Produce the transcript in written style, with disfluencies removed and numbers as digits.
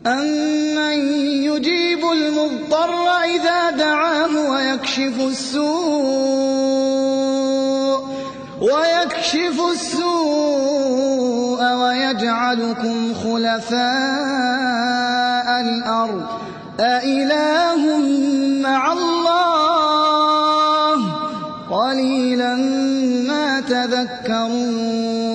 أَمَّن يُجِيبُ الْمُضْطَرَّ إِذَا دَعَاهُ وَيَكْشِفُ السُّوءَ وَيَجْعَلُكُمْ خُلَفَاءَ الْأَرْضِ أَإِلَٰهٌ مَّعَ اللَّهِ ۚ قَلِيلًا مَّا تَذَكَّرُونَ